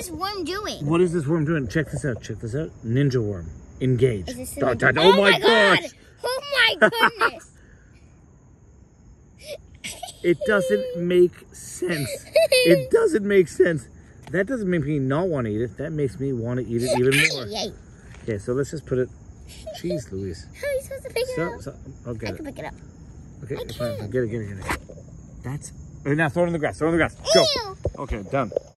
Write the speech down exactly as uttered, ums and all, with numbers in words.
this worm doing? What is this worm doing? Check this out. Check this out. Ninja worm. Engage. Is this Dot, ninja- dot. Oh, Oh my my god! gosh! Oh my goodness! It doesn't make sense. It doesn't make sense. That doesn't make me not want to eat it. That makes me want to eat it even more. Yay. Okay, so let's just put it. Jeez, Louise. How are you supposed to pick it So, up? so, I'll get I it. can pick it up. Okay, I fine. can't. Get it, get it, get it. That's. Right now, throw it in the grass. Throw it in the grass. Go. Ew. Okay, done.